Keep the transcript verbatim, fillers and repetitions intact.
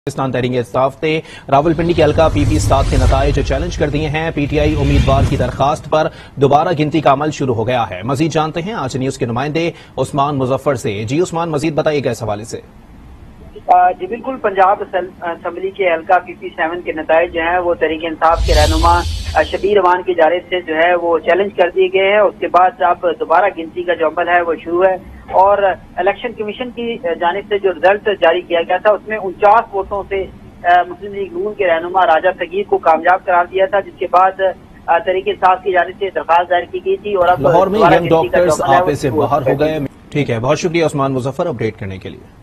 पाकिस्तान तहरीक इंसाफ ने रावलपिंडी के हल्का पीपी सात के नताइज चैलेंज कर दिए हैं। पीटीआई उम्मीदवार की दरखास्त पर दोबारा गिनती का अमल शुरू हो गया है। मजीद जानते हैं आज न्यूज के नुमाइंदे उस्मान मुजफ्फर से। जी उस्मान, मजीद बताइएगा इस हवाले से। जी बिल्कुल, पंजाब असम्बली के हल्का पीपी सेवन के नताइज जो है वो तहरीक इंसाफ के रहनुमा शबीर रहमान की जानिब से जो है वो चैलेंज कर दिए गए हैं। उसके बाद अब दोबारा गिनती का जो अमल है वो शुरू है और इलेक्शन कमीशन की जानिब से जो रिजल्ट जारी किया गया था उसमें उनचास वोटों से मुस्लिम लीग नून के रहनुमा राजा सगीर को कामयाब करार दिया था, जिसके बाद तहरीक इंसाफ की जानिब से दरखास्त दायर की गई थी और अब लाहौर में यंग डॉक्टर्स आपे से बाहर हो गए। ठीक है, बहुत शुक्रिया उस्मान मुजफ्फर अपडेट करने के लिए।